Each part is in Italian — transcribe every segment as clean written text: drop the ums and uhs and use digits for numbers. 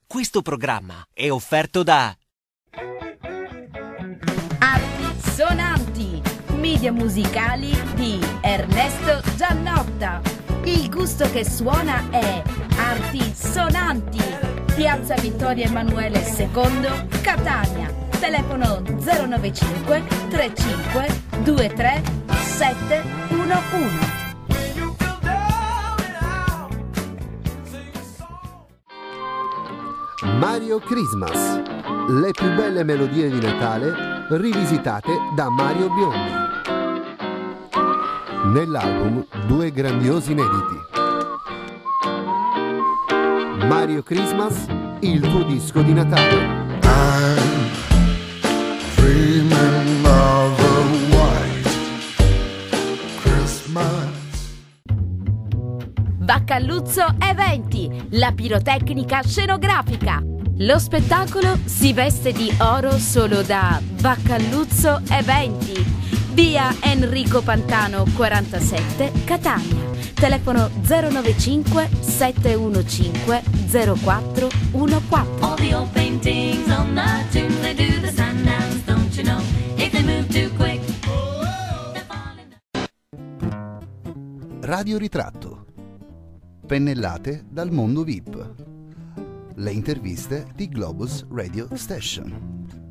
Questo programma è offerto da Arti Sonanti, media musicali di Ernesto Giannotta. Il gusto che suona è Arti Sonanti. Piazza Vittorio Emanuele II, Catania. Telefono 095 35 23 711. Mario Christmas, le più belle melodie di Natale rivisitate da Mario Biondi. Nell'album Due grandiosi inediti. Mario Christmas, il tuo disco di Natale. I'm dreaming of a white Christmas. Baccaluzzo Eventi, la pirotecnica scenografica. Lo spettacolo si veste di oro solo da Baccaluzzo Eventi. Via Enrico Pantano 47, Catania. Telefono 095 715 0414. All the old paintings on the tomb, they do the sundown, don't you know? If they move too quick, they're falling down. Radio Ritratto. Pennellate dal mondo VIP. Le interviste di Globus Radio Station.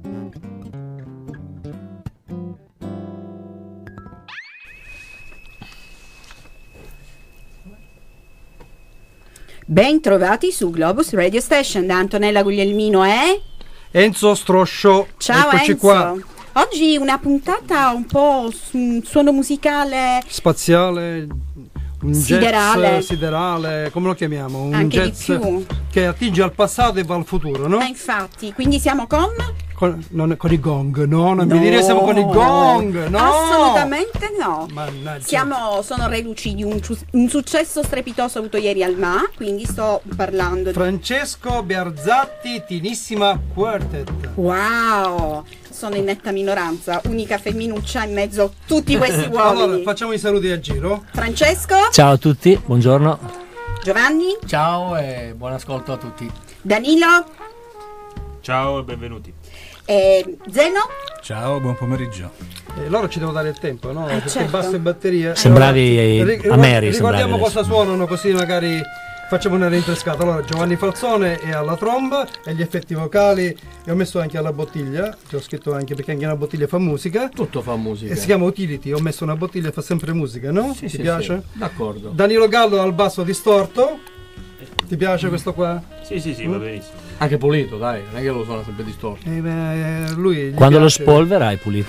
Ben trovati su Globus Radio Station da Antonella Guglielmino e Enzo Stroscio. ciao Eccoci Enzo. qua. Oggi una puntata un po' su suono musicale Spaziale, un Siderale. jazz siderale, come lo chiamiamo? Un Anche di jazz più. che attinge al passato e va al futuro, no? infatti, quindi siamo con Non con i gong, no, non No. mi dire siamo con i gong, no! Assolutamente no. Mannaggia. Sono reduci di un successo strepitoso avuto ieri al MA, quindi sto parlando di Francesco Biarzatti, Tinissima Quartet. wow, sono in netta minoranza, unica femminuccia in mezzo a tutti questi uomini. Allora, facciamo i saluti a giro. Francesco, Ciao a tutti, buongiorno. Giovanni, Ciao e buon ascolto a tutti. Danilo Ciao e benvenuti. e Zeno. Ciao, buon pomeriggio. Loro ci devono dare il tempo, no? Perché certo. basso e batteria. Sembravi a Mary, Ricordiamo sembravi cosa suonano, così magari facciamo una rinfrescata. Allora, Giovanni Falzone è alla tromba e gli effetti vocali, e ho messo anche alla bottiglia, che ho scritto anche perché anche una bottiglia fa musica. Tutto fa musica. E si chiama Utility, ho messo una bottiglia e fa sempre musica, no? Sì, Ti sì, piace? sì. D'accordo. Danilo Gallo al basso distorto. Ti piace questo qua? Sì, va benissimo. Anche pulito, dai, non è che lo suona sempre distorto. Lui gli Quando lo piace. spolvera è pulito.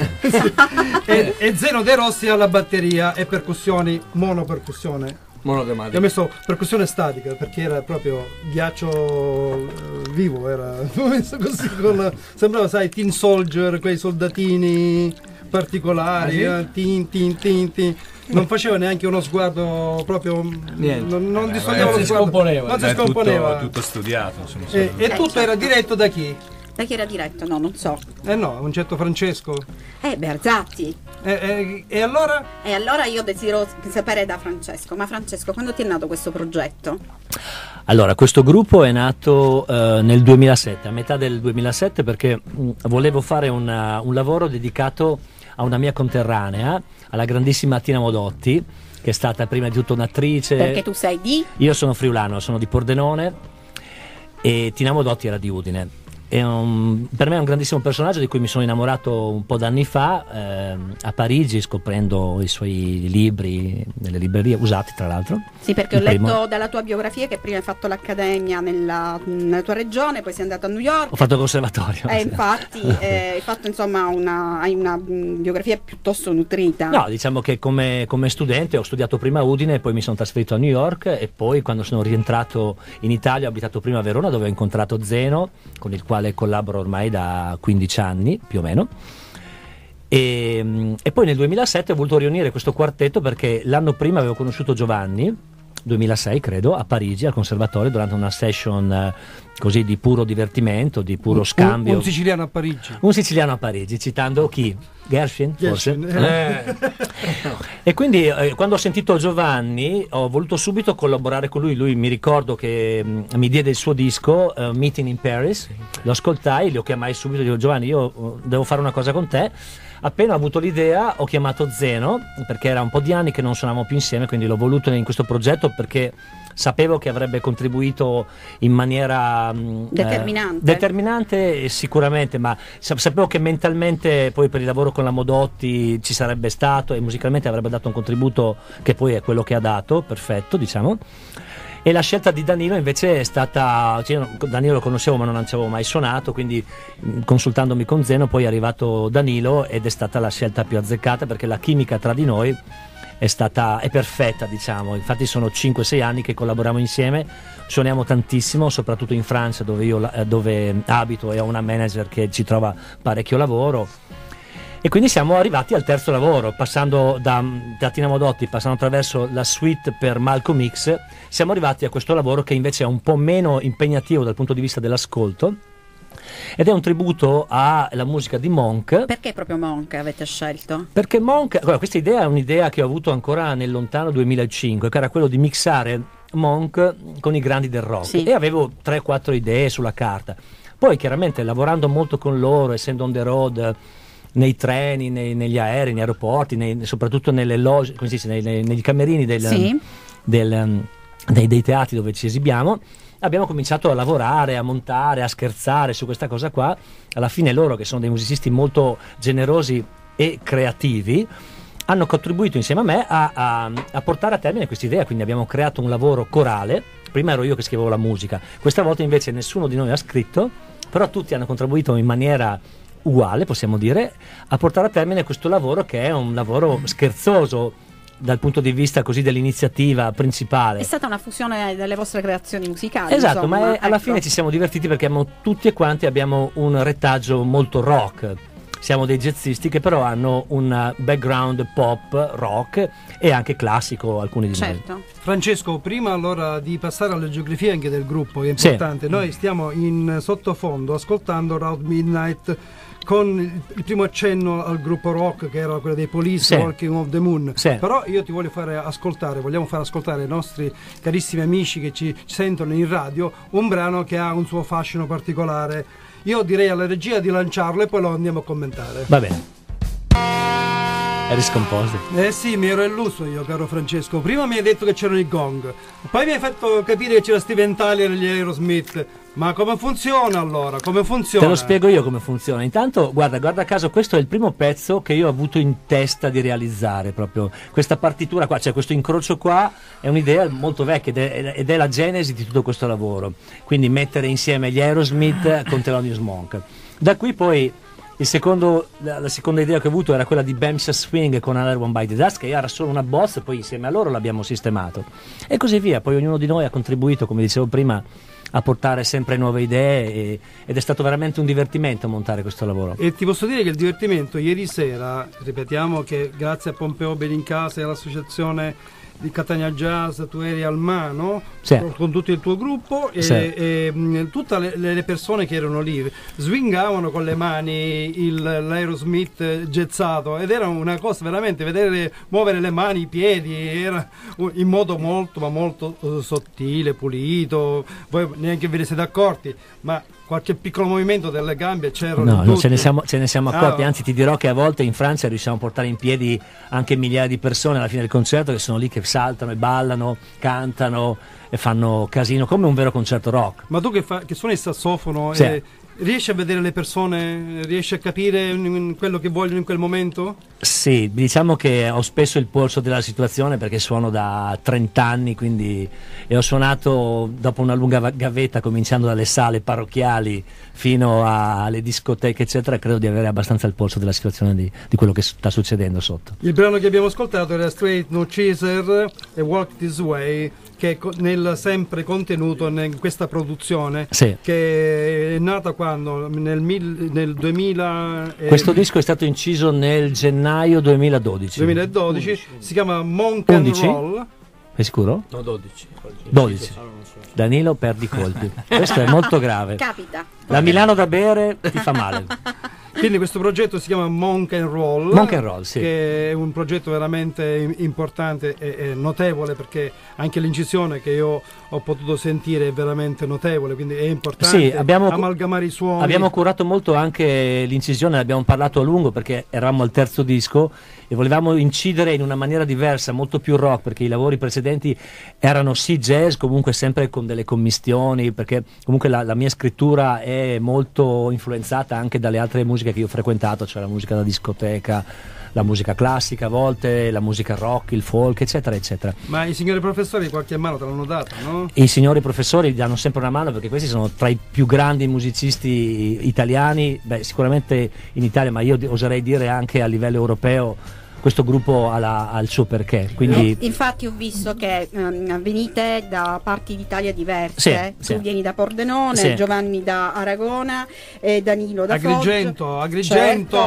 E Zeno De Rossi alla batteria e percussioni, monopercussione. Io ho Monotematica. messo percussione statica perché era proprio ghiaccio vivo, era ho messo così sembrava, sai, Tin Soldier, quei soldatini particolari, tin tin tin tin. Non faceva neanche uno sguardo proprio, Niente. non distoglieva non lo si sguardo, scomponeva. non si scomponeva. Tutto studiato. E tutto era diretto da chi? Da chi era diretto? No, non so. No, un certo Francesco. Berzatti. E allora? E allora io desidero sapere da Francesco. Ma Francesco, quando ti è nato questo progetto? Allora, questo gruppo è nato nel 2007, a metà del 2007, perché volevo fare un lavoro dedicato a una mia conterranea, alla grandissima Tina Modotti, che è stata prima di tutto un'attrice. Perché tu sei di? Io sono friulano, sono di Pordenone e Tina Modotti era di Udine. Per me è un grandissimo personaggio di cui mi sono innamorato un po' d'anni fa a Parigi, scoprendo i suoi libri nelle librerie, usati tra l'altro. Sì, perché Il ho letto primo. dalla tua biografia che prima hai fatto l'accademia nella tua regione, poi sei andato a New York. Ho fatto il conservatorio. Infatti hai fatto insomma hai una biografia piuttosto nutrita. No, diciamo che come studente ho studiato prima a Udine, poi mi sono trasferito a New York e poi quando sono rientrato in Italia ho abitato prima a Verona, dove ho incontrato Zeno, con il quale collaboro ormai da 15 anni più o meno. E poi nel 2007 ho voluto riunire questo quartetto perché l'anno prima avevo conosciuto Giovanni 2006 credo, a Parigi al conservatorio durante una session così di puro divertimento, di puro scambio. Un siciliano a Parigi. Un siciliano a Parigi, citando chi? Gershwin, forse? E quindi quando ho sentito Giovanni ho voluto subito collaborare con lui. Lui, mi ricordo che mi diede il suo disco Meeting in Paris, lo ascoltai, lo chiamai subito e dico: Giovanni, io devo fare una cosa con te. Appena ho avuto l'idea ho chiamato Zeno, perché era un po' di anni che non suonavamo più insieme, quindi l'ho voluto in questo progetto perché sapevo che avrebbe contribuito in maniera determinante sicuramente, ma sapevo che mentalmente poi per il lavoro con la Modotti ci sarebbe stato e musicalmente avrebbe dato un contributo che poi è quello che ha dato, perfetto, diciamo. E la scelta di Danilo invece è stata, Danilo lo conoscevo ma non ci avevo mai suonato, quindi consultandomi con Zeno poi è arrivato Danilo ed è stata la scelta più azzeccata, perché la chimica tra di noi è perfetta, diciamo. Infatti sono 5-6 anni che collaboriamo insieme, suoniamo tantissimo, soprattutto in Francia dove abito e ho una manager che ci trova parecchio lavoro. E quindi siamo arrivati al terzo lavoro, passando da Tina Modotti, passando attraverso la suite per Malcolm X, siamo arrivati a questo lavoro che invece è un po' meno impegnativo dal punto di vista dell'ascolto, ed è un tributo alla musica di Monk. Perché proprio Monk avete scelto? Perché Monk, questa idea è un'idea che ho avuto ancora nel lontano 2005, che era quello di mixare Monk con i grandi del rock, sì. E avevo 3-4 idee sulla carta. Poi chiaramente lavorando molto con loro, essendo on the road, nei treni, negli aerei, negli aeroporti, soprattutto nelle loge, come si dice, negli camerini sì. dei teatri dove ci esibiamo, abbiamo cominciato a lavorare, a montare, a scherzare su questa cosa qua. Alla fine loro, che sono dei musicisti molto generosi e creativi, hanno contribuito insieme a me a portare a termine questa idea, quindi abbiamo creato un lavoro corale. Prima ero io che scrivevo la musica, questa volta invece nessuno di noi ha scritto, però tutti hanno contribuito in maniera uguale, possiamo dire, a portare a termine questo lavoro, che è un lavoro scherzoso dal punto di vista così dell'iniziativa principale. È stata una fusione delle vostre creazioni musicali. Esatto, insomma, ma alla ecco. fine ci siamo divertiti perché tutti quanti abbiamo un retaggio molto rock. Siamo dei jazzisti che però hanno un background pop, rock e anche classico, alcuni di noi. Francesco, prima allora di passare alle geografie anche del gruppo, che è importante, sì. Noi stiamo in sottofondo ascoltando Round Midnight con il primo accenno al gruppo rock, che era quello dei Police, sì. Walking on the Moon. Sì. Però io ti voglio vogliamo far ascoltare ai nostri carissimi amici che ci sentono in radio un brano che ha un suo fascino particolare. Io direi alla regia di lanciarlo e poi lo andiamo a commentare. Va bene. Eri scomposto. Sì, mi ero illuso io, caro Francesco. Prima mi hai detto che c'erano i Gong, poi mi hai fatto capire che c'era Steven Tyler e gli Aerosmith. Ma come funziona allora? Come funziona? Te lo spiego io come funziona. Intanto, guarda caso, questo è il primo pezzo che io ho avuto in testa di realizzare, proprio questa partitura qua, cioè questo incrocio qua è un'idea molto vecchia ed è la genesi di tutto questo lavoro. Quindi mettere insieme gli Aerosmith con Thelonious Monk. Da qui poi la seconda idea che ho avuto era quella di Bamsha Swing con Another One by the Dust, che era solo una bozza, poi insieme a loro l'abbiamo sistemato. E così via, poi ognuno di noi ha contribuito, come dicevo prima, a portare sempre nuove idee ed è stato veramente un divertimento montare questo lavoro. E ti posso dire che il divertimento ieri sera, ripetiamo che grazie a Pompeo Benincasa e all'associazione di Catania Jazz tu eri al mano, sì. con tutto il tuo gruppo e, sì. e tutte le persone che erano lì swingavano con le mani l'Aerosmith jazzato, ed era una cosa veramente, vedere muovere le mani, i piedi, era in modo molto ma molto sottile, pulito. Voi neanche ve ne siete accorti, ma qualche piccolo movimento delle gambe c'era. No, ce ne siamo accorti, anzi ti dirò che a volte in Francia riusciamo a portare in piedi anche migliaia di persone alla fine del concerto, che sono lì che saltano e ballano, cantano e fanno casino come un vero concerto rock. Ma tu che suoni il sassofono, sì. Riesci a vedere le persone, riesci a capire quello che vogliono in quel momento? Sì, diciamo che ho spesso il polso della situazione perché suono da 30 anni, quindi, e ho suonato dopo una lunga gavetta, cominciando dalle sale parrocchiali fino alle discoteche eccetera. Credo di avere abbastanza il polso della situazione di quello che sta succedendo sotto. Il brano che abbiamo ascoltato era Straight No Chaser e Walk This Way, che è sempre contenuto in questa produzione, sì. Che è nata quando? Nel 2000. Questo disco è stato inciso nel gennaio 2012. 2012, si chiama Monk and Roll. Sei sicuro? No, 12. 12. Danilo perdi colpi. Questo è molto grave. Capita. La Milano da bere ti fa male. Quindi questo progetto si chiama Monk and Roll, Monk and Roll, sì. che è un progetto veramente importante e notevole, perché anche l'incisione che io ho potuto sentire è veramente notevole, quindi è importante Sì, amalgamare i suoni. Abbiamo curato molto anche l'incisione, ne abbiamo parlato a lungo perché eravamo al terzo disco e volevamo incidere in una maniera diversa, molto più rock, perché i lavori precedenti erano sì jazz, comunque sempre con delle commistioni, perché comunque la mia scrittura è molto influenzata anche dalle altre musiche che io ho frequentato, cioè la musica da discoteca, la musica classica a volte, la musica rock, il folk, eccetera, eccetera. Ma i signori professori qualche mano te l'hanno data, no? E i signori professori danno sempre una mano, perché questi sono tra i più grandi musicisti italiani, sicuramente in Italia, ma io oserei dire anche a livello europeo. Questo gruppo ha il suo perché, quindi... Infatti ho visto che venite da parti d'Italia diverse. Sì, Tu vieni da Pordenone, Sì. Giovanni da Aragona, Danilo da Agrigento, Certo,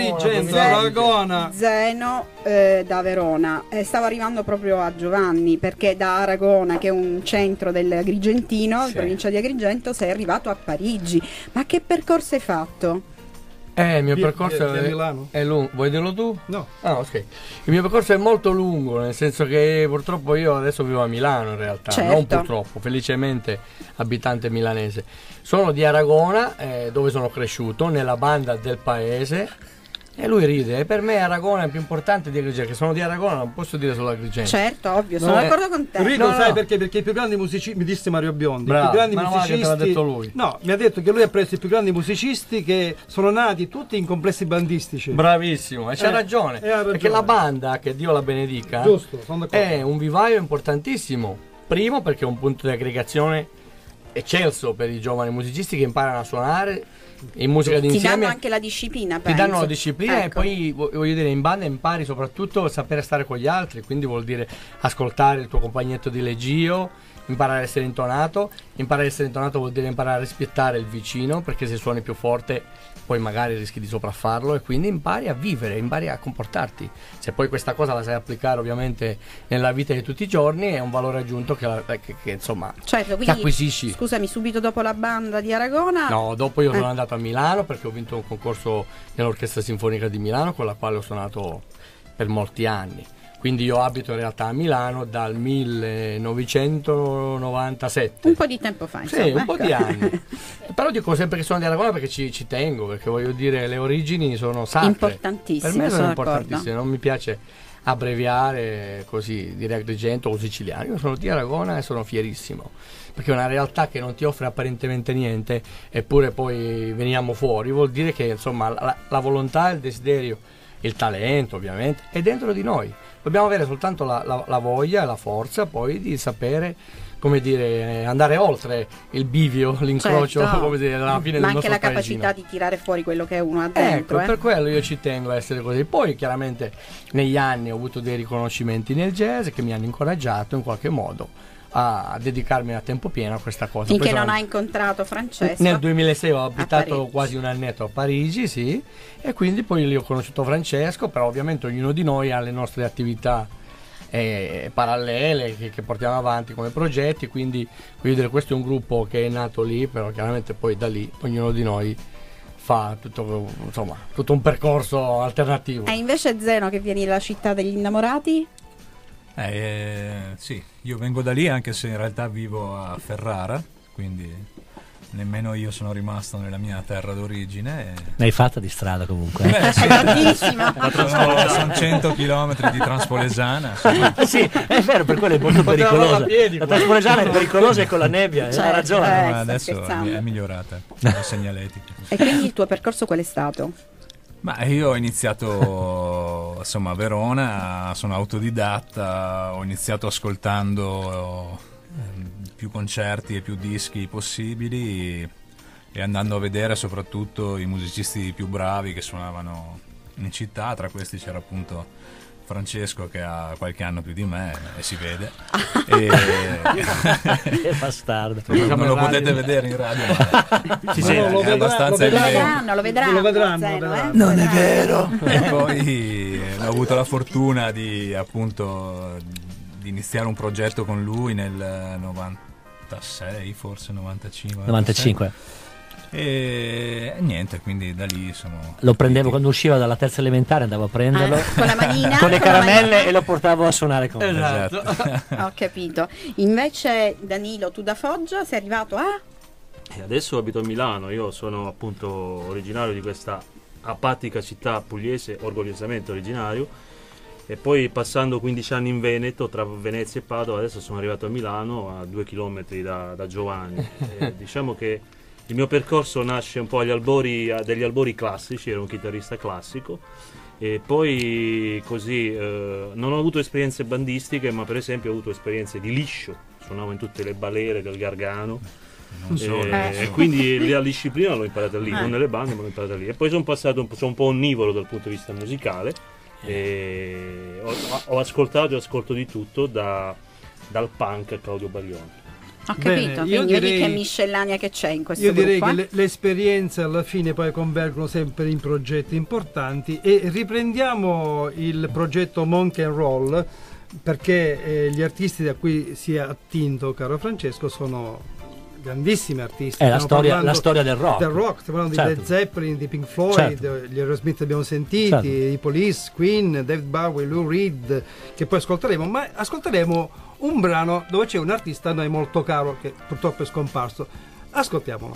Aragona. Zeno da Verona. Stavo arrivando proprio a Giovanni, perché da Aragona, che è un centro dell'Agrigentino, Sì. provincia di Agrigento, sei arrivato a Parigi. Ma che percorso hai fatto? Il mio Via percorso Milano? è lungo. Vuoi dirlo tu? No. Ah, ok. Il mio percorso è molto lungo, nel senso che purtroppo io adesso vivo a Milano in realtà, Certo. non purtroppo, felicemente abitante milanese. Sono di Aragona, dove sono cresciuto, nella banda del paese. E lui ride, e per me Aragona è più importante di Agrigento, che sono di Aragona, non posso dire solo Agrigento. Certo, ovvio, sono d'accordo con te. Rido, No, sai no. perché? Perché i più grandi musicisti, mi disse Mario Biondi, Bravo, i più grandi meno male che te l'ha musicisti. detto lui. No, mi ha detto che lui ha preso i più grandi musicisti che sono nati tutti in complessi bandistici. Bravissimo, e c'ha ragione, e ha ragione. perché la banda, che Dio la benedica, Giusto, sono d'accordo. è un vivaio importantissimo. Primo perché è un punto di aggregazione eccelso per i giovani musicisti che imparano a suonare in musica Ti d'insieme. danno anche la disciplina, Ti penso. danno la disciplina Ecco. e poi voglio dire in banda impari soprattutto a sapere stare con gli altri, quindi vuol dire ascoltare il tuo compagnetto di leggio, imparare a essere intonato. Imparare a essere intonato vuol dire imparare a rispettare il vicino, perché se suoni più forte poi magari rischi di sopraffarlo, e quindi impari a vivere, impari a comportarti. Se poi questa cosa la sai applicare ovviamente nella vita di tutti i giorni, è un valore aggiunto che insomma Certo, che quindi, acquisisci. scusami, subito dopo la banda di Aragona. No, dopo io sono andato a Milano perché ho vinto un concorso nell'Orchestra Sinfonica di Milano, con la quale ho suonato per molti anni. Quindi io abito in realtà a Milano dal 1997. Un po' di tempo fa, insomma. Sì, un po' ecco. di anni. Però dico sempre che sono di Aragona perché ci tengo, perché voglio dire le origini sono sacre. Importantissime, Per me sono sono importantissime, d'accordo. non mi piace abbreviare così, dire Agrigento o siciliano. Io sono di Aragona e sono fierissimo, perché è una realtà che non ti offre apparentemente niente, eppure poi veniamo fuori. Vuol dire che insomma la volontà, il desiderio, il talento ovviamente è dentro di noi. Dobbiamo avere soltanto la voglia e la forza poi di sapere, come dire, andare oltre il bivio, l'incrocio, Certo. come dire, alla fine Ma del anche nostro la paesino. capacità di tirare fuori quello che uno ha dentro. Ecco, per quello io ci tengo a essere così. Poi chiaramente negli anni ho avuto dei riconoscimenti nel jazz che mi hanno incoraggiato in qualche modo a dedicarmi a tempo pieno a questa cosa. Finché Poi non sono- hai incontrato Francesco. Nel 2006 ho abitato Parigi. quasi un annetto a Parigi, sì, e quindi poi lì ho conosciuto Francesco, però ovviamente ognuno di noi ha le nostre attività parallele che portiamo avanti come progetti, quindi voglio dire, questo è un gruppo che è nato lì, però chiaramente poi da lì ognuno di noi fa tutto, insomma, tutto un percorso alternativo. E invece Zeno, che vieni dalla città degli innamorati? Sì, io vengo da lì, anche se in realtà vivo a Ferrara, quindi nemmeno io sono rimasto nella mia terra d'origine. L'hai fatta di strada comunque. Sì. tantissima. Sono 100 km di Transpolesana. insomma. Sì, è vero, per quello è molto Potevamo pericolosa. a piedi, La poi. Transpolesana è pericolosa e con la nebbia, ha Certo, ragione. Ma sta adesso scherzando. è migliorata la segnaletica. E quindi il tuo percorso qual è stato? Ma io ho iniziato insomma a Verona, sono autodidatta, ho iniziato ascoltando più concerti e più dischi possibili e andando a vedere soprattutto i musicisti più bravi che suonavano in città. Tra questi c'era appunto Francesco, che ha qualche anno più di me e si vede. Che bastardo. Non lo potete vedere in radio, ma Ci ma sente. è abbastanza Lo evidente. vedranno, lo vedranno. Lo vedranno, Zeno, lo vedranno. Non è vero. E poi ho avuto la fortuna di appunto di iniziare un progetto con lui nel 96, forse 95. 95. E niente, quindi da lì sono... Lo prendevo quando usciva dalla terza elementare, andavo a prenderlo con la manina, con le con la caramelle manina. e lo portavo a suonare con me. Esatto. Ho capito. Invece Danilo, tu da Foggia sei arrivato a... E adesso abito a Milano, io sono appunto originario di questa apatica città pugliese, orgogliosamente originario, e poi passando 15 anni in Veneto, tra Venezia e Padova, adesso sono arrivato a Milano, a 2 chilometri da Giovanni. E diciamo che il mio percorso nasce un po' degli albori classici, ero un chitarrista classico, e poi così non ho avuto esperienze bandistiche, ma per esempio ho avuto esperienze di liscio, suonavo in tutte le balere del Gargano. E quindi la disciplina l'ho imparata lì, non nelle bande, ma l'ho imparata lì. E poi sono passato sono un po' onnivoro dal punto di vista musicale, e ho ascoltato e ascolto di tutto, dal punk a Claudio Baglioni. Ho capito, Bene, quindi vedi che miscellanea che c'è in questo io gruppo. direi che le esperienze alla fine poi convergono sempre in progetti importanti, e riprendiamo il progetto Monkey and Roll, perché gli artisti da cui si è attinto caro Francesco sono grandissimi artisti. È la storia del rock. Stiamo parlando Certo. di Led Zeppelin, di Pink Floyd, Certo. gli Aerosmith abbiamo sentiti, Certo. i Police, Queen, David Bowie, Lou Reed, che poi ascolteremo, ma ascolteremo un brano dove c'è un artista a noi molto caro che purtroppo è scomparso. Ascoltiamolo.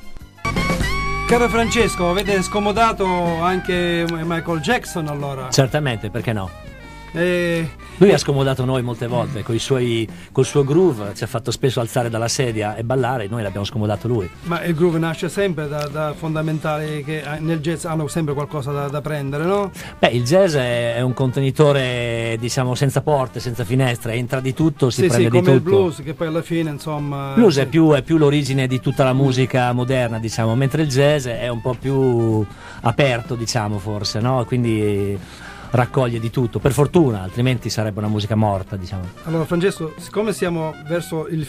Caro Francesco, avete scomodato anche Michael Jackson allora? Certamente, perché no? Lui ha scomodato noi molte volte col suo groove, ci ha fatto spesso alzare dalla sedia e ballare, noi l'abbiamo scomodato lui. Ma il groove nasce sempre da fondamentali che nel jazz hanno sempre qualcosa da prendere, no? Beh, il jazz è un contenitore, diciamo, senza porte, senza finestre, entra di tutto, si prende di come tutto. il blues, che poi alla fine insomma... Blues è più l'origine di tutta la musica moderna, diciamo, mentre il jazz è un po' più aperto, diciamo, forse, no? Quindi raccoglie di tutto, per fortuna, altrimenti sarebbe una musica morta, diciamo. Allora Francesco, siccome siamo verso il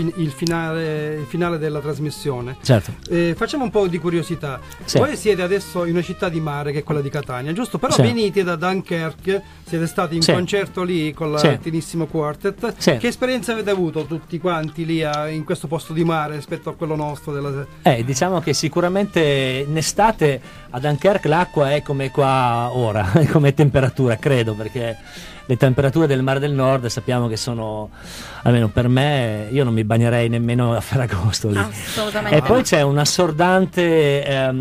finale della trasmissione, certo. Facciamo un po' di curiosità. Sì. Voi siete adesso in una città di mare che è quella di Catania, giusto? Però Sì. venite da Dunkerque, siete stati in Sì. concerto lì con Sì. l'Altinissimo Quartet. Sì. Che esperienza avete avuto tutti quanti lì in questo posto di mare rispetto a quello nostro? Diciamo che sicuramente in estate a Dunkerque l'acqua è come qua ora, come temperatura, credo, perché le temperature del Mare del Nord sappiamo che sono, almeno per me, io non mi bagnerei nemmeno a Ferragosto lì. Assolutamente. E poi c'è un assordante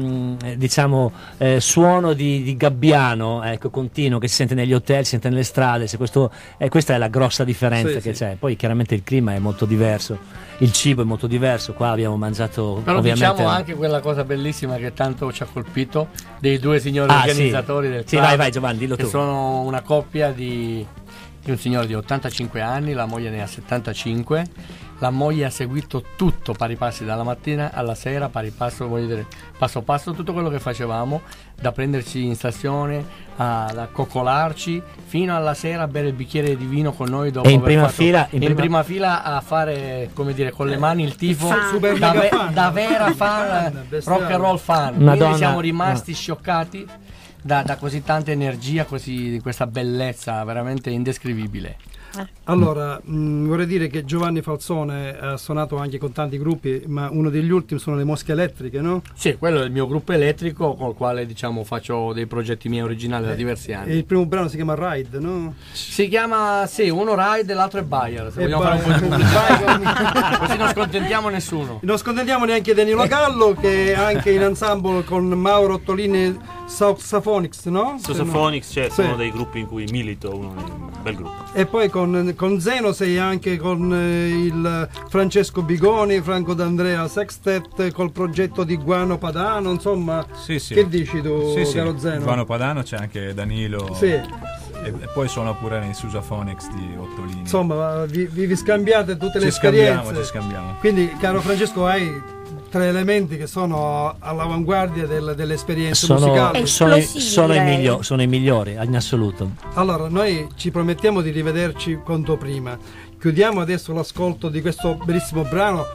suono di gabbiano, ecco, continuo, che si sente negli hotel, si sente nelle strade. Questa è la grossa differenza che c'è. Poi chiaramente il clima è molto diverso, il cibo è molto diverso. Qua abbiamo mangiato, però ovviamente, diciamo anche quella cosa bellissima che tanto ci ha colpito dei due signori organizzatori del club, vai Giovanni, dillo che tu. sono una coppia di un signore di 85 anni, la moglie ne ha 75. La moglie ha seguito tutto pari passi dalla mattina alla sera, pari passo, voglio dire, passo passo, tutto quello che facevamo, da prenderci in stazione a coccolarci fino alla sera a bere il bicchiere di vino con noi dopo E in aver prima fatto- fila- in prima fila a fare, come dire, con le mani il tifo Super da, mega fan. da vera fan, bestiale. rock and roll fan. Madonna. Quindi siamo rimasti scioccati da così tanta energia, così di questa bellezza veramente indescrivibile. Allora, vorrei dire che Giovanni Falzone ha suonato anche con tanti gruppi, ma uno degli ultimi sono le Mosche Elettriche, no? Sì, quello è il mio gruppo elettrico con il quale, diciamo, faccio dei progetti miei originali da diversi E anni. il primo brano si chiama Ride, no? Si chiama, sì, uno Ride e l'altro è Bayer, se E vogliamo fare un po' di Bayer. pubblicità, così non scontentiamo nessuno. Non scontentiamo neanche Danilo Gallo, che è anche in ensemble con Mauro Ottolini Saxophonics, no? Sosafonics, cioè, Sì. sono dei gruppi in cui milito, un bel gruppo. E poi con Zeno sei anche con il Francesco Bigoni, Franco D'Andrea Sextet, col progetto di Guano Padano, insomma. Sì, sì. Che dici tu, Sì, sì. caro Zeno? Guano Padano, c'è anche Danilo. Sì. E poi suona pure nei Susaphonics di Ottolini. Insomma, vi scambiate tutte le Ci esperienze. scambiamo, ci scambiamo. Quindi, caro Francesco, hai tre elementi che sono all'avanguardia delle esperienze musicali. sono i migliori in assoluto. Allora, noi ci promettiamo di rivederci quanto prima. Chiudiamo adesso l'ascolto di questo bellissimo brano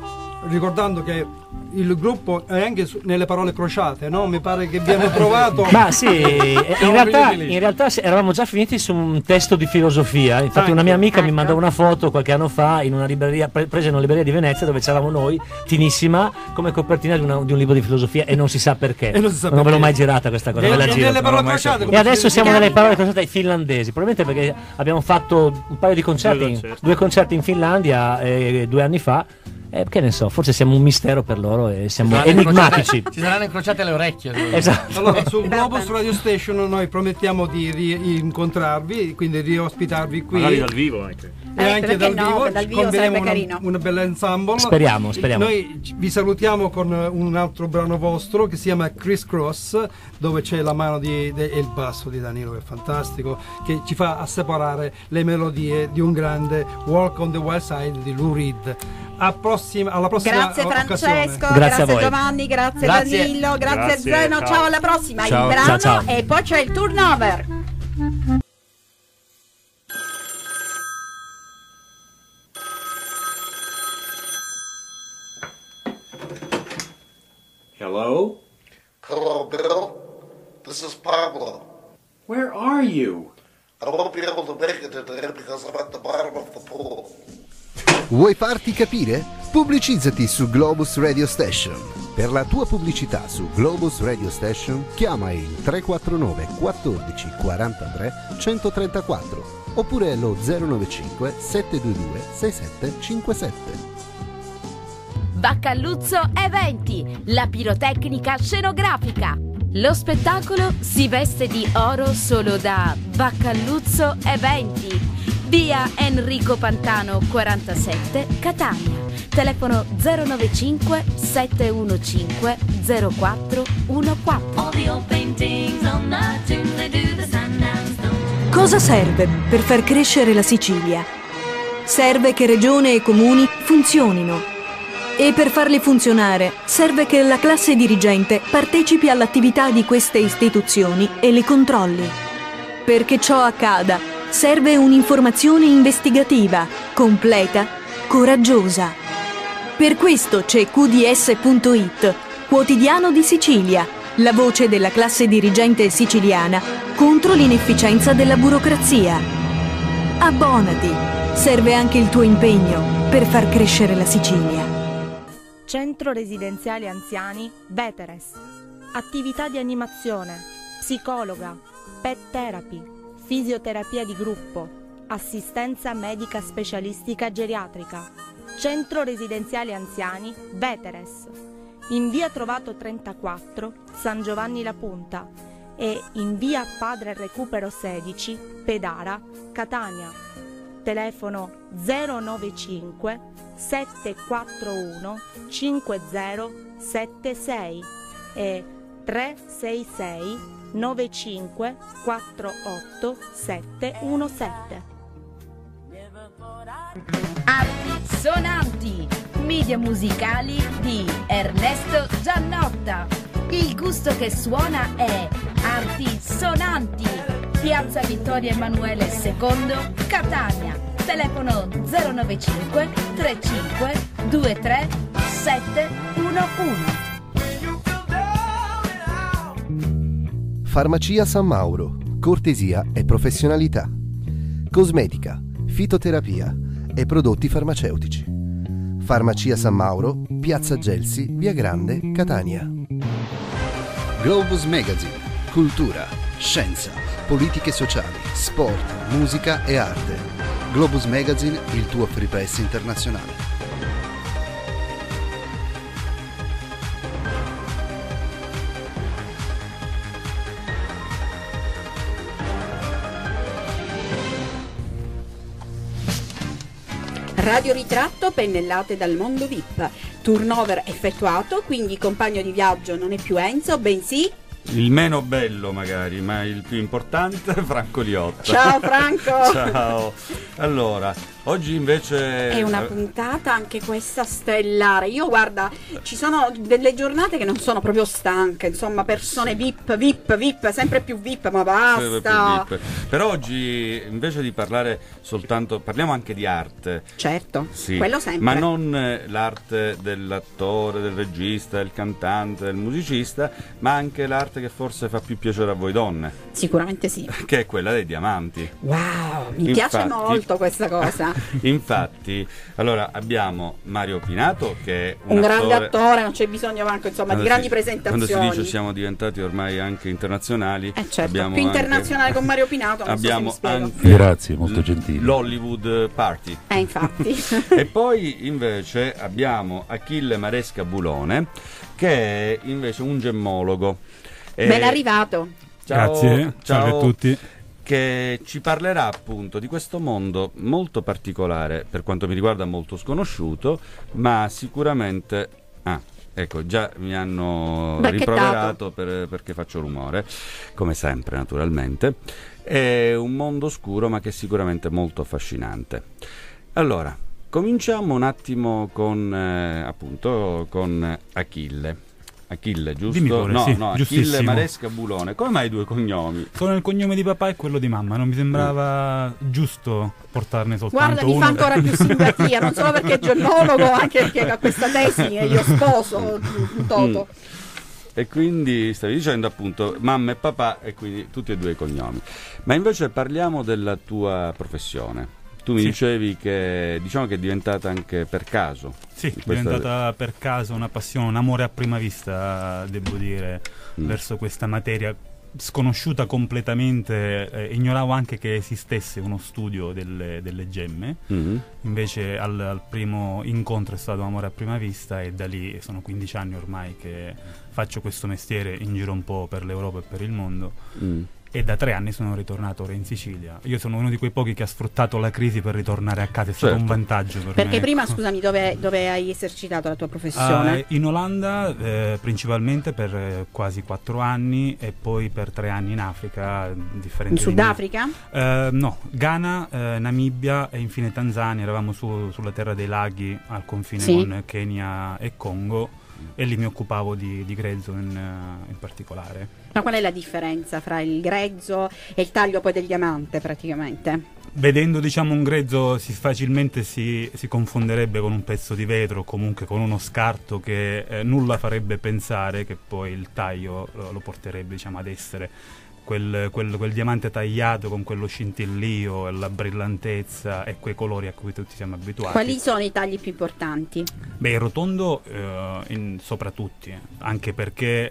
ricordando che il gruppo è anche nelle parole crociate, no? Mi pare che abbiamo trovato. Ma sì, in realtà eravamo già finiti su un testo di filosofia. Infatti, una mia amica mi mandò una foto qualche anno fa in una libreria, presa in una libreria di Venezia, dove c'eravamo noi, tinissima, come copertina di un libro di filosofia, e non si sa perché. Non ve l'ho mai girata questa cosa. E adesso siamo nelle parole crociate ai finlandesi, probabilmente perché abbiamo fatto un paio di concerti, 2 concerti in Finlandia 2 anni fa. Che ne so, forse siamo un mistero per loro e siamo enigmatici. Ci saranno incrociate le orecchie. Esatto. Allora, su Globus Radio Station noi promettiamo di incontrarvi, quindi di ospitarvi qui. Magari dal vivo anche. E anche dal vivo sarebbe carino. Una bella ensemble. Speriamo. Noi vi salutiamo con un altro brano vostro che si chiama Criss Cross, dove c'è la mano e il basso di Danilo, che è fantastico, che ci fa assaporare le melodie di un grande Walk on the Wild Side di Lou Reed. Alla prossima grazie Francesco, occasione. grazie Giovanni, grazie Danilo, grazie Zeno, ciao, alla prossima. Ciao. Il brano Ciao. e poi c'è il turnover. Hello? Hello, Bill. This is Pablo. Where are you? I won't be able to make it today because I'm at the bottom of the pool. Vuoi farti capire? Pubblicizati su Globus Radio Station. Per la tua pubblicità su Globus Radio Station chiama il 349 14 43 134 oppure lo 095 722 6757. Baccaluzzo Eventi, la pirotecnica scenografica. Lo spettacolo si veste di oro solo da Baccaluzzo Eventi. Via Enrico Pantano 47, Catania. Telefono 095 715 0414. All the old paintings on the tombs, they do the Sandown Stone. Cosa serve per far crescere la Sicilia? Serve che regione e comuni funzionino. E per farli funzionare serve che la classe dirigente partecipi all'attività di queste istituzioni e le controlli. Perché ciò accada, serve un'informazione investigativa, completa, coraggiosa. Per questo c'è QDS.it, Quotidiano di Sicilia, la voce della classe dirigente siciliana contro l'inefficienza della burocrazia. Abbonati, serve anche il tuo impegno per far crescere la Sicilia. Centro Residenziale Anziani Veteres. Attività di animazione, psicologa, pet therapy, fisioterapia di gruppo, assistenza medica specialistica geriatrica. Centro Residenziale Anziani Veteres. In via Trovato 34, San Giovanni La Punta e in via Padre Recupero 16, Pedara, Catania. Telefono 095 741 5076 e 366 95 48 717. Arti sonanti, media musicali di Ernesto Giannotta. Il gusto che suona è Arti sonanti. Piazza Vittorio Emanuele II, Catania. Telefono 095 35 23 711. Farmacia San Mauro, cortesia e professionalità. Cosmetica, fitoterapia e prodotti farmaceutici. Farmacia San Mauro, Piazza Gelsi, Via Grande, Catania. Globus Magazine, cultura, scienza, politiche sociali, sport, musica e arte. Globus Magazine, il tuo free press internazionale. Radioritratto, pennellate dal mondo VIP. Turnover effettuato, quindi compagno di viaggio non è più Enzo, bensì il meno bello magari, ma il più importante, Franco Liotta. Ciao Franco! Ciao! Allora, Oggi invece È una puntata anche questa stellare. Io guarda, ci sono delle giornate che non sono proprio stanche, insomma, persone VIP, sempre più VIP, ma basta. Però oggi invece di parlare soltanto, parliamo anche di arte. Certo, sì, quello sempre. Ma non l'arte dell'attore, del regista, del cantante, del musicista, ma anche l'arte che forse fa più piacere a voi donne. Sicuramente sì. Che è quella dei diamanti. Wow, mi piace molto questa cosa. Infatti, allora abbiamo Mario Pinato che è un grande attore, non c'è bisogno manco insomma di grandi presentazioni. Quando si dice siamo diventati ormai anche internazionali, certo, più internazionale con Mario Pinato, non abbiamo so se mi anche grazie, molto gentile, l'Hollywood Party. Infatti. E poi invece abbiamo Achille Maresca Bulone che è invece un gemmologo. Ben arrivato. Ciao, grazie, ciao a tutti. Che ci parlerà appunto di questo mondo molto particolare, per quanto mi riguarda molto sconosciuto, ma sicuramente ecco, già mi hanno rimproverato perché faccio rumore, come sempre naturalmente. È un mondo oscuro ma che è sicuramente molto affascinante. Allora, cominciamo un attimo con appunto con Achille. Achille, giusto? Dimmi pure, no, sì, no, giustissimo. Achille Maresca Bulone. Come mai due cognomi? Sono il cognome di papà e quello di mamma, non mi sembrava giusto portarne soltanto uno. Guarda, mi fa ancora più simpatia, non solo perché è geologo, anche perché ha questa tesi e io sposo Toto. E quindi stavi dicendo appunto mamma e papà e quindi tutti e due i cognomi. Ma invece parliamo della tua professione. Tu mi dicevi che diciamo che è diventata anche per caso. Sì, è diventata per caso una passione, un amore a prima vista, devo dire, verso questa materia sconosciuta completamente. Ignoravo anche che esistesse uno studio delle gemme. Invece al primo incontro è stato amore a prima vista e da lì sono 15 anni ormai che faccio questo mestiere in giro un po' per l'Europa e per il mondo. E da 3 anni sono ritornato ora in Sicilia. Io sono uno di quei pochi che ha sfruttato la crisi per ritornare a casa, è stato un vantaggio per me. Perché prima, scusami, dove hai esercitato la tua professione? In Olanda, principalmente per quasi 4 anni e poi per 3 anni in Africa. In Sudafrica? No, Ghana, Namibia e infine Tanzania. Eravamo sulla terra dei laghi al confine con Kenya e Congo. E lì mi occupavo di grezzo in particolare. Ma qual è la differenza fra il grezzo e il taglio poi del diamante praticamente? Vedendo diciamo un grezzo facilmente si confonderebbe con un pezzo di vetro o comunque con uno scarto che nulla farebbe pensare che poi il taglio lo porterebbe diciamo ad essere quel diamante tagliato con quello scintillio, la brillantezza e quei colori a cui tutti siamo abituati. Quali sono i tagli più importanti? Beh, il rotondo sopra tutti, anche perché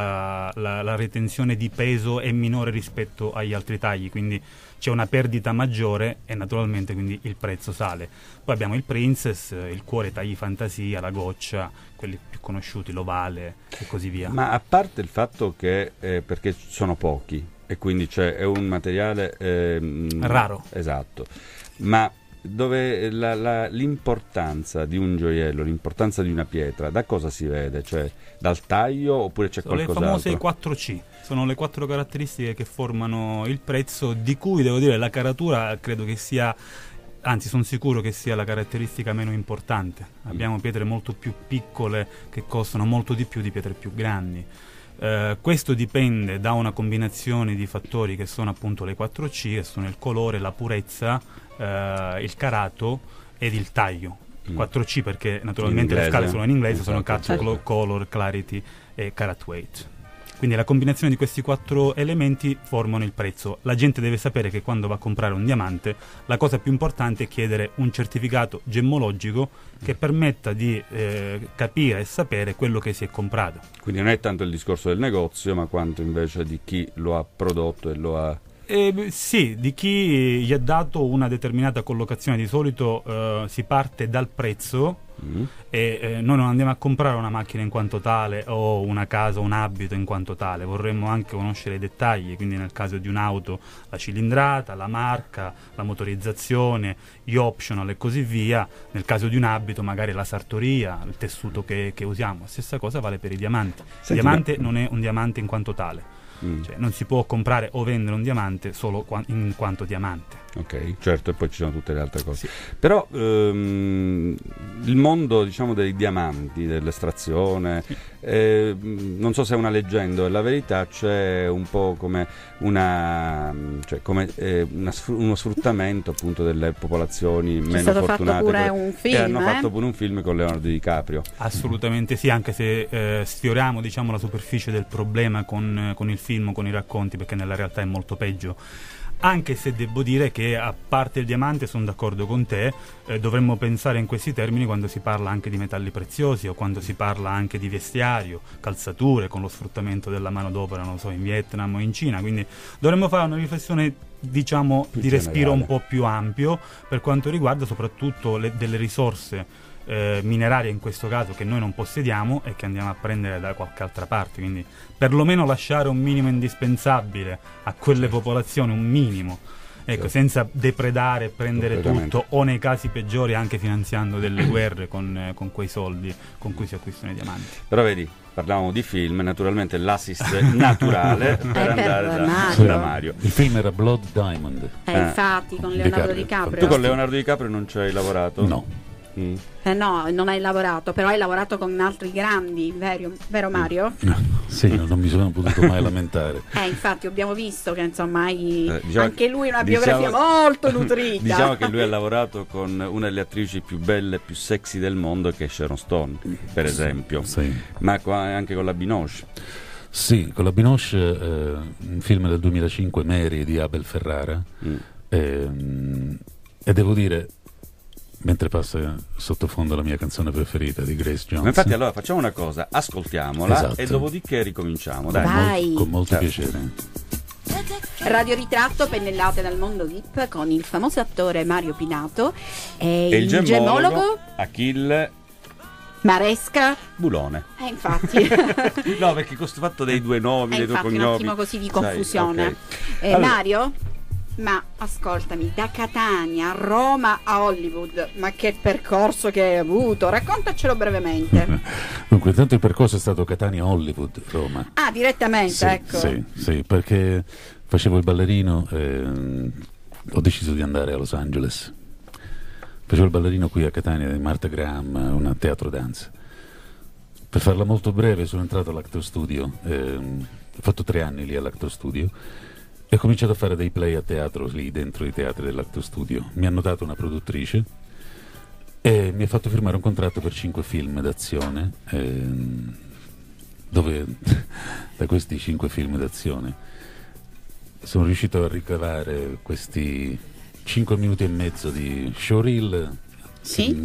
la retenzione di peso è minore rispetto agli altri tagli, quindi c'è una perdita maggiore e naturalmente quindi il prezzo sale. Poi abbiamo il princess, il cuore, tagli fantasia, la goccia, quelli più conosciuti, l'ovale e così via. Ma a parte il fatto che perché sono pochi e quindi è un materiale raro. Esatto. Ma dove l'importanza di un gioiello, l'importanza di una pietra, da cosa si vede? Cioè dal taglio oppure c'è qualcos'altro? Le famose 4C, sono le 4 caratteristiche che formano il prezzo, di cui devo dire la caratura credo che sia, anzi sono sicuro che sia la caratteristica meno importante. Abbiamo pietre molto più piccole che costano molto di più di pietre più grandi. Questo dipende da una combinazione di fattori che sono appunto le 4C, che sono il colore, la purezza, il carato ed il taglio. 4C perché naturalmente le scale sono in inglese, sono cut, color, clarity e carat weight. Quindi la combinazione di questi 4 elementi formano il prezzo. La gente deve sapere che quando va a comprare un diamante la cosa più importante è chiedere un certificato gemmologico che permetta di capire e sapere quello che si è comprato. Quindi non è tanto il discorso del negozio, ma quanto invece di chi lo ha prodotto e lo ha... Sì, di chi gli ha dato una determinata collocazione. Di solito si parte dal prezzo e noi non andiamo a comprare una macchina in quanto tale o una casa o un abito in quanto tale, vorremmo anche conoscere i dettagli, quindi nel caso di un'auto la cilindrata, la marca, la motorizzazione, gli optional e così via. Nel caso di un abito magari la sartoria, il tessuto che usiamo. Stessa cosa vale per i diamanti. Il diamante non è un diamante in quanto tale. Cioè, non si può comprare o vendere un diamante solo in quanto diamante. Ok, certo, e poi ci sono tutte le altre cose. Però il mondo, diciamo, dei diamanti, dell'estrazione, non so se è una leggenda o è la verità, c'è un po' come uno sfruttamento appunto delle popolazioni meno stato fortunate. fatto pure un film, e hanno fatto pure un film con Leonardo DiCaprio. Assolutamente sì, anche se sfioriamo, diciamo, la superficie del problema con il film, con i racconti, perché nella realtà è molto peggio. Anche se devo dire che, a parte il diamante, sono d'accordo con te, dovremmo pensare in questi termini quando si parla anche di metalli preziosi o quando si parla anche di vestiario, calzature, con lo sfruttamento della manodopera, non so, in Vietnam o in Cina. Quindi dovremmo fare una riflessione, diciamo, di respiro un po' più ampio per quanto riguarda soprattutto delle risorse minerarie, in questo caso, che noi non possediamo e che andiamo a prendere da qualche altra parte. Quindi perlomeno lasciare un minimo indispensabile a quelle popolazioni, un minimo, ecco, senza depredare e prendere tutto, o nei casi peggiori anche finanziando delle guerre con quei soldi con cui si acquistano i diamanti. Però vedi, parlavamo di film, naturalmente l'assist naturale per andare da Mario. Il film era Blood Diamond. Infatti, con Leonardo DiCaprio. Tu con Leonardo DiCaprio non ci hai lavorato? No. No, non hai lavorato, però hai lavorato con altri grandi, vero Mario? Sì, non mi sono potuto mai lamentare. Infatti abbiamo visto che insomma hai diciamo anche lui una biografia molto nutrita. Diciamo che lui ha lavorato con una delle attrici più belle e più sexy del mondo, che è Sharon Stone, per esempio. Sì. Ma anche con la Binoche. Sì, con la Binoche, un film del 2005, Mary, di Abel Ferrara, e devo dire, mentre passa sottofondo la mia canzone preferita di Grace Jones. Ma infatti, allora facciamo una cosa, ascoltiamola, esatto, e dopodiché ricominciamo. Dai. Vai. Con molto piacere. Radioritratto, pennellate dal mondo VIP, con il famoso attore Mario Pinato e il gemologo Achille Maresca Bulone. Infatti. No, perché questo fatto dei due nomi, dei due infatti cognomi, un attimo così di confusione. Okay. Allora, Mario? Ma ascoltami, da Catania a Roma a Hollywood, ma che percorso che hai avuto? Raccontacelo brevemente. Dunque, intanto il percorso è stato Catania-Hollywood, Roma. Ah, direttamente, Sì, ecco. sì, perché facevo il ballerino e ho deciso di andare a Los Angeles. Facevo il ballerino qui a Catania di Martha Graham, un teatro danza. Per farla molto breve, sono entrato all'Actor Studio, ho fatto 3 anni lì all'Actor Studio. E ho cominciato a fare dei play a teatro lì dentro i teatri dell'Actor Studio. Mi ha notato una produttrice e mi ha fatto firmare un contratto per 5 film d'azione, dove da questi 5 film d'azione sono riuscito a ricavare questi 5 minuti e mezzo di showreel. Sì?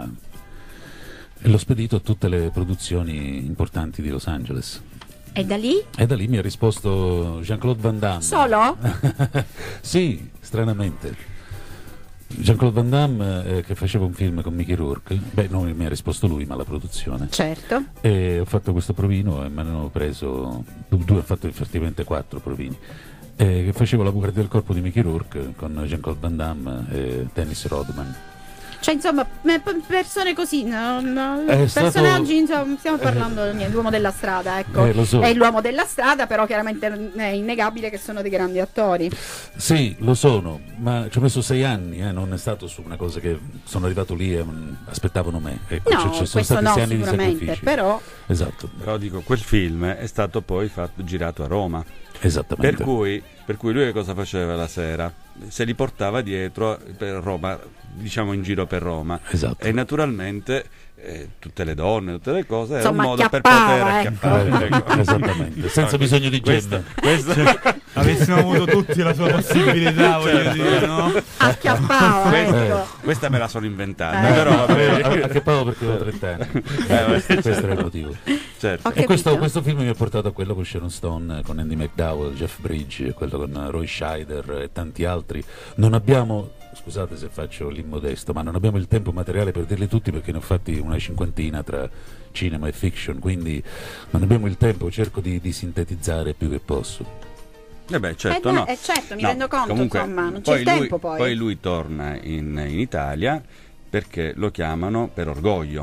E l'ho spedito a tutte le produzioni importanti di Los Angeles. E da lì? E da lì mi ha risposto Jean-Claude Van Damme. Solo? Sì, stranamente. Jean-Claude Van Damme, che faceva un film con Mickey Rourke. Beh, non mi ha risposto lui, ma la produzione. Certo. E ho fatto questo provino e me ne hanno preso due, ho fatto effettivamente 4 provini. E facevo la buca del corpo di Mickey Rourke con Jean-Claude Van Damme e Dennis Rodman. Cioè, insomma, persone così, È personaggi, insomma, stiamo parlando dell'uomo della strada, ecco. Lo so. È l'uomo della strada, però chiaramente è innegabile che sono dei grandi attori. Sì, lo sono, ma ci ho messo 6 anni, non è stato su una cosa che sono arrivato lì e aspettavano me. Ecco, No, ci sono questo stati no, 6 anni di sicuramente, sacrifici. però... Esatto. Però dico, quel film è stato poi girato a Roma. Esattamente. Per cui lui che cosa faceva la sera? Se li portava dietro per Roma, diciamo in giro per Roma. Esatto. E naturalmente tutte le donne, tutte le cose, insomma, era un modo per acchiappava, poter acchiappare. Esattamente, senza bisogno di gemme. Avessimo avuto tutti la sua possibilità, voglio dire, no? Acchiappava, ecco. Questa me la sono inventata, però acchiappavo perché avevo 30 anni. Questo era il motivo. Certo. E questo film mi ha portato a quello con Sharon Stone, con Andy McDowell, Jeff Bridge, quello con Roy Scheider e tanti altri. Non abbiamo, scusate se faccio l'immodesto, ma non abbiamo il tempo materiale per dirli tutti, perché ne ho fatti una 50 tra cinema e fiction, quindi non abbiamo il tempo, cerco di sintetizzare più che posso. Certo, no. certo, mi No, rendo conto, comunque, insomma, non c'è il tempo poi. Poi lui torna in Italia perché lo chiamano per Orgoglio.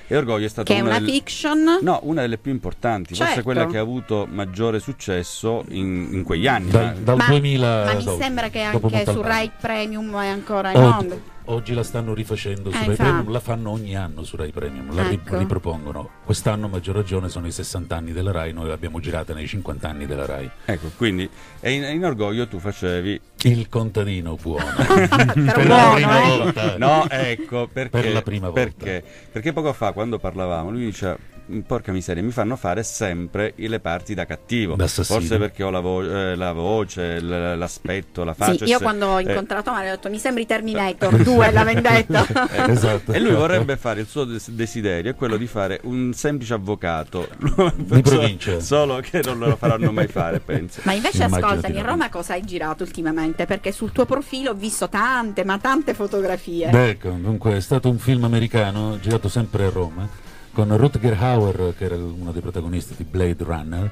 E Orgoglio è stata che è una fiction. No, una delle più importanti, forse Certo. quella che ha avuto maggiore successo in quegli anni. Dal 2000 Ma mi dopo, sembra che dopo anche su Montalbano. Rai Premium è ancora in onda. Oggi la stanno rifacendo su Rai infatti. Premium, la fanno ogni anno su Rai Premium, la Ecco. ripropongono. Quest'anno, a maggior ragione, sono i 60 anni della Rai, noi l'abbiamo girata nei 50 anni della Rai. Ecco, quindi in Orgoglio tu facevi il contadino buono. Per la prima volta. No, ecco, perché, Per la prima volta. Perché poco fa, quando parlavamo, lui diceva: porca miseria, mi fanno fare sempre le parti da cattivo. D'assassino. Forse perché ho la voce, l'aspetto, la faccia. Sì, io quando ho incontrato Mario ho detto mi sembri Terminator 2 la vendetta. Esatto. E lui vorrebbe fare il suo desiderio, è quello di fare un semplice avvocato di provincia. Solo che non lo faranno mai fare, penso. Ma invece ascoltami, a Roma cosa hai girato ultimamente? Perché sul tuo profilo ho visto tante fotografie. Beh, ecco, dunque è stato un film americano girato sempre a Roma con Rutger Hauer, che era uno dei protagonisti di Blade Runner,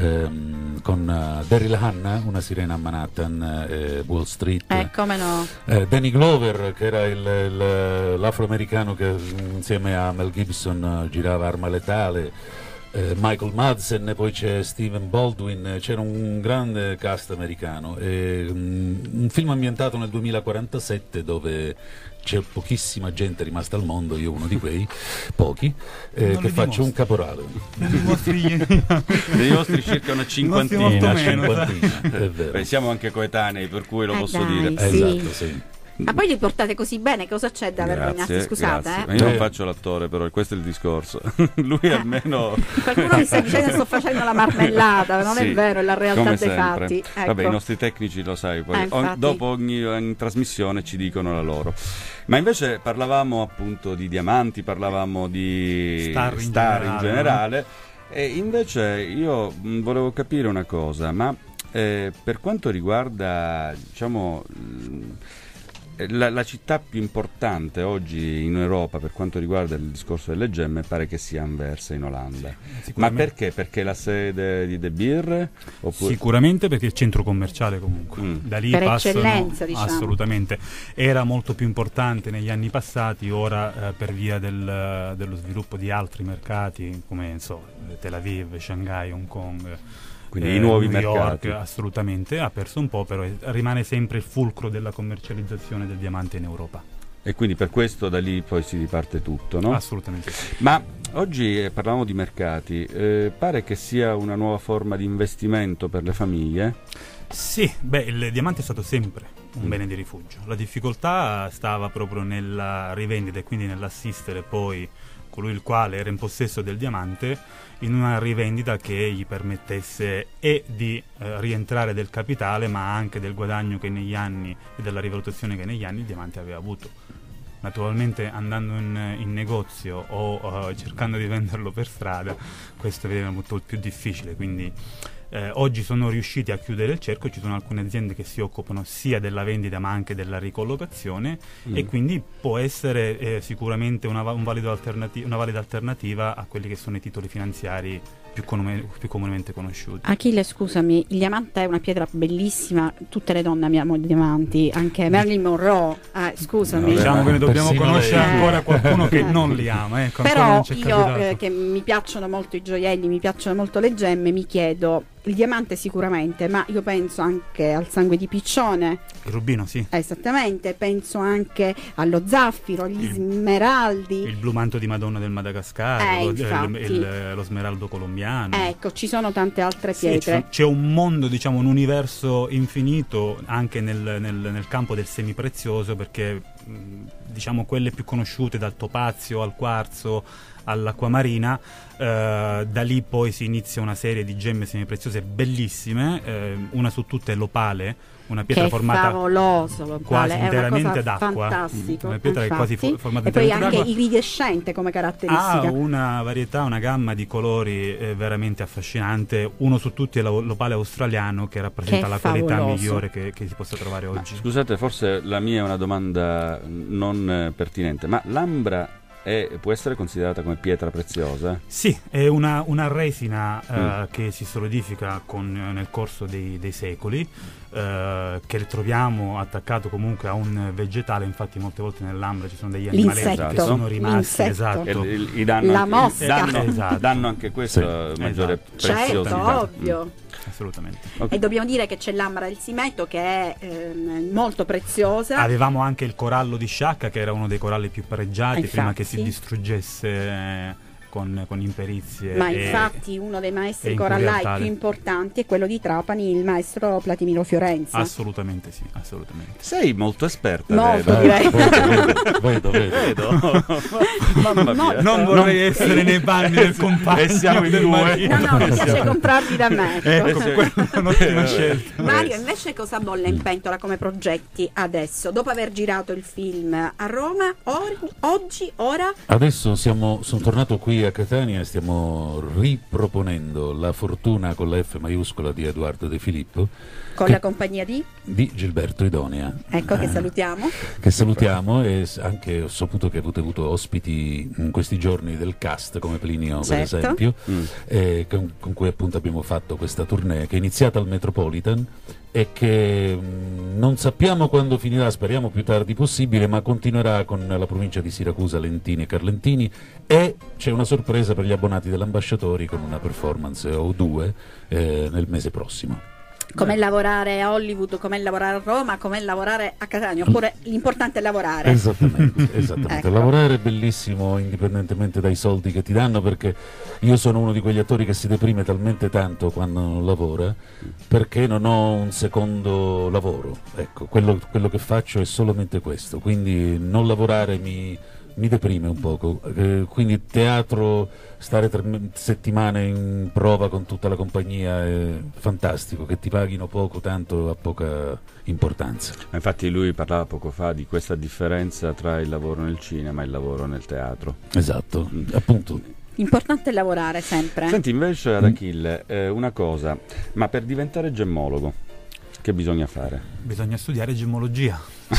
con Daryl Hannah, una sirena a Manhattan, Wall Street, Come no? Danny Glover, che era l'afroamericano che insieme a Mel Gibson girava Arma Letale, Michael Madsen, e poi c'è Stephen Baldwin, c'era un grande cast americano, un film ambientato nel 2047 dove c'è pochissima gente rimasta al mondo, io uno di quei pochi, che faccio un caporale. Dei vostri circa una cinquantina. È vero. Beh, siamo anche coetanei, per cui lo posso dai, dire. sì. Esatto, sì. Ma poi li portate così bene, cosa c'è da vergognarsi? Scusate, grazie. Ma io non faccio l'attore, però questo è il discorso. Lui almeno. Qualcuno mi sta dicendo che sto facendo la marmellata, non Sì, è vero, è la realtà come dei sempre. fatti. Ecco. Vabbè, i nostri tecnici lo sai, poi infatti. dopo ogni trasmissione ci dicono la loro. Ma invece parlavamo appunto di diamanti, parlavamo di star in generale. E invece io volevo capire una cosa, ma per quanto riguarda, diciamo, la città più importante oggi in Europa per quanto riguarda il discorso delle gemme pare che sia Anversa, in Olanda. Ma perché? Perché è la sede di De Beer? Oppure... Sicuramente perché è il centro commerciale comunque. Da lì Per passano, eccellenza, diciamo. assolutamente. Era molto più importante negli anni passati, ora per via dello sviluppo di altri mercati come Tel Aviv, Shanghai, Hong Kong. Quindi i nuovi New mercati. York, assolutamente, ha perso un po', però rimane sempre il fulcro della commercializzazione del diamante in Europa. E quindi per questo da lì poi si riparte tutto, no? Assolutamente sì. Ma oggi parlavamo di mercati, pare che sia una nuova forma di investimento per le famiglie? Sì, il diamante è stato sempre un bene di rifugio. La difficoltà stava proprio nella rivendita e quindi nell'assistere poi colui il quale era in possesso del diamante in una rivendita che gli permettesse di rientrare del capitale, ma anche del guadagno che negli anni e della rivalutazione che negli anni il diamante aveva avuto. Naturalmente andando in negozio o cercando di venderlo per strada, questo è molto più difficile, quindi oggi sono riusciti a chiudere il cerchio, ci sono alcune aziende che si occupano sia della vendita ma anche della ricollocazione e quindi può essere sicuramente una valida alternativa a quelli che sono i titoli finanziari più comunemente conosciuti. Achille, scusami, il diamante è una pietra bellissima, tutte le donne amiamo i diamanti, anche Marilyn Monroe, scusami. Diciamo che ne dobbiamo conoscere ancora qualcuno che non li ama, ecco, però io che mi piacciono molto i gioielli, mi piacciono molto le gemme, mi chiedo, il diamante sicuramente, ma io penso anche al sangue di piccione. Il rubino, sì. Esattamente, penso anche allo zaffiro, agli smeraldi. Il blu manto di Madonna del Madagascar, lo smeraldo colombiano. Ecco, ci sono tante altre pietre. C'è un mondo, diciamo, un universo infinito anche nel campo del semiprezioso, perché diciamo quelle più conosciute, dal topazio al quarzo all'acquamarina, da lì poi si inizia una serie di gemme semipreziose bellissime, una su tutte è l'opale, una pietra formata favoloso, quasi è interamente una cosa d'acqua, fantastico, una pietra che è quasi formata e poi interamente anche d'acqua. iridescente come caratteristica. Ha una varietà, una gamma di colori veramente affascinante. Uno su tutti è l'opale australiano, che rappresenta la qualità migliore che si possa trovare oggi. Scusate, forse la mia è una domanda non pertinente, ma l'ambra può essere considerata come pietra preziosa? Sì, è una resina che si solidifica nel corso dei secoli, che troviamo attaccato comunque a un vegetale. Infatti molte volte nell'ambra ci sono degli animaletti che sono rimasti, esatto, la mosca, danno anche questo maggiore preziosità. Certo, ovvio. Assolutamente. Okay. E dobbiamo dire che c'è l'ambra del Simeto che è molto preziosa. Avevamo anche il corallo di Sciacca, che era uno dei coralli più pregiati, infatti, prima che si distruggesse con imperizie. Ma infatti uno dei maestri corallai più importanti è quello di Trapani, il maestro Platimiro Fiorenza. Assolutamente sì, assolutamente. Sei molto esperta. Molto, direi. Vedo. Mamma mia. Non vorrei essere nei panni del compagno. E siamo in due. No, mi piace comprarli da me. Ecco, quella è un'ottima scelta. Mario, invece cosa bolle in pentola come progetti adesso? Dopo aver girato il film a Roma, ora? Adesso sono tornato qui a Catania e stiamo riproponendo La fortuna con la F maiuscola di Edoardo De Filippo. Con la compagnia di Gilberto Idonea. Ecco, che salutiamo. Che salutiamo, e anche ho saputo che avete avuto ospiti in questi giorni del cast, come Plinio, certo, per esempio, con cui appunto abbiamo fatto questa tournée che è iniziata al Metropolitan e che non sappiamo quando finirà, speriamo più tardi possibile, ma continuerà con la provincia di Siracusa, Lentini e Carlentini, e c'è una sorpresa per gli abbonati dell'Ambasciatori con una performance o due nel mese prossimo. Com'è lavorare a Hollywood, com'è lavorare a Roma, com'è lavorare a Catania, oppure l'importante è lavorare. Esattamente. Ecco. Lavorare è bellissimo indipendentemente dai soldi che ti danno, perché io sono uno di quegli attori che si deprime talmente tanto quando non lavora perché non ho un secondo lavoro. Ecco, quello che faccio è solamente questo, quindi non lavorare mi deprime un poco, quindi teatro, stare 3 settimane in prova con tutta la compagnia è fantastico, che ti paghino poco tanto ha poca importanza. Infatti lui parlava poco fa di questa differenza tra il lavoro nel cinema e il lavoro nel teatro. Esatto, appunto. Importante è lavorare sempre. Senti, invece ad Achille, una cosa, ma per diventare gemmologo che bisogna fare? Bisogna studiare gemmologia.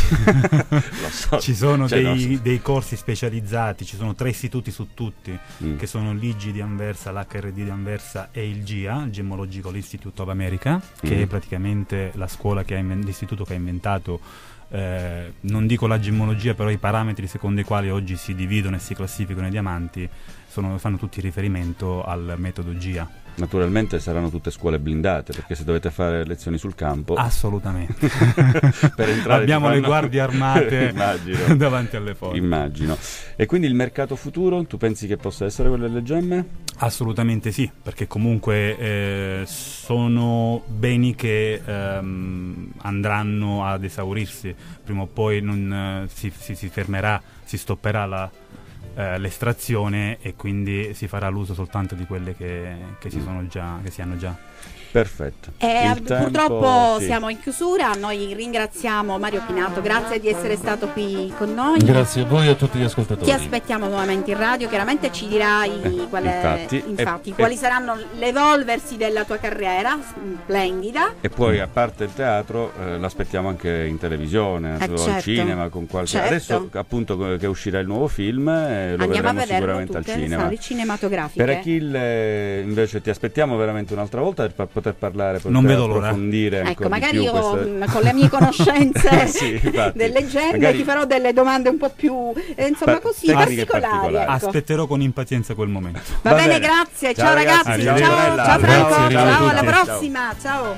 Lo so. Ci sono dei corsi specializzati, ci sono 3 istituti su tutti, che sono l'IGI di Anversa, l'HRD di Anversa e il GIA, il Gemmological Institute of America, che è praticamente la scuola l'istituto che ha inventato, non dico la gemmologia, però i parametri secondo i quali oggi si dividono e si classificano i diamanti fanno tutti riferimento al metodo GIA. Naturalmente saranno tutte scuole blindate, perché se dovete fare lezioni sul campo, assolutamente per entrare abbiamo le guardie armate immagino, davanti alle porte. Immagino. E quindi il mercato futuro, tu pensi che possa essere quello delle gemme? Assolutamente sì, perché comunque sono beni che andranno ad esaurirsi prima o poi, si fermerà, si stopperà l'estrazione, e quindi si farà l'uso soltanto di quelle che si hanno già. Perfetto. Purtroppo siamo in chiusura. Noi ringraziamo Mario Pinato, grazie di essere stato qui con noi. Grazie a voi e a tutti gli ascoltatori. Ti aspettiamo nuovamente in radio, chiaramente ci dirai quali saranno l'evolversi della tua carriera splendida. E poi, a parte il teatro, l'aspettiamo anche in televisione, al cinema, con qualche. Certo. Adesso appunto che uscirà il nuovo film, lo andiamo vedremo sicuramente al cinema. Sale cinematografiche. Per Achille invece ti aspettiamo veramente un'altra volta per poter parlare, per non vedo l'ora. Approfondire ecco, magari io con le mie conoscenze delle gemme ti farò delle domande un po' più particolari. Ecco. Aspetterò con impazienza quel momento. Va bene, grazie, ciao ragazzi, ciao Franco, ciao, alla prossima, ciao.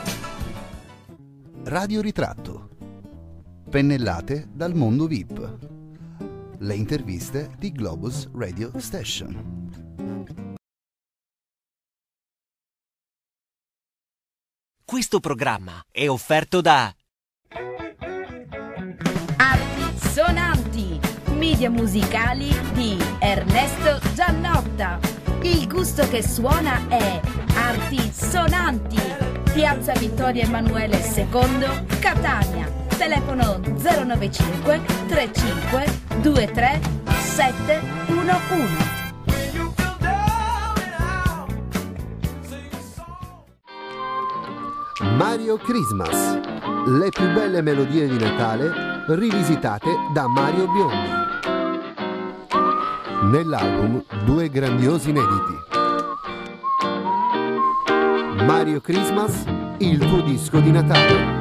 Radio Ritratto, pennellate dal mondo VIP, le interviste di Globus Radio Station. Questo programma è offerto da Sonanti, media musicali di Ernesto Giannotta. Il gusto che suona è Arti Sonanti. Piazza Vittorio Emanuele II, Catania. Telefono 095 35 23 711. Mario Christmas, le più belle melodie di Natale rivisitate da Mario Biondi. Nell'album due grandiosi inediti. Mario Christmas, il tuo disco di Natale.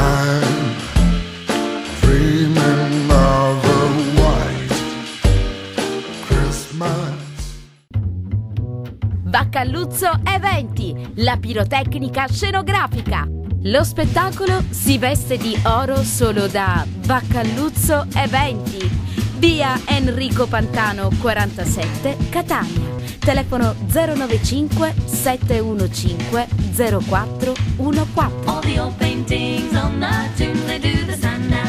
Dreaming of a white Christmas. Baccaluzzo Eventi, la pirotecnica scenografica. Lo spettacolo si veste di oro solo da Baccaluzzo Eventi. Via Enrico Pantano 47, Catania. Telefono 095 715 0414. All the old paintings on the tomb, they do the sundown.